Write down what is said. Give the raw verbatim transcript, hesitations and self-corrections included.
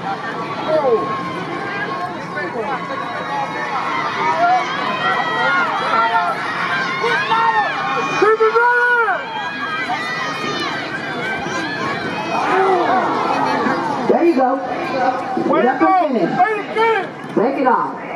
There you go. Way to go. Way to go. Take it off.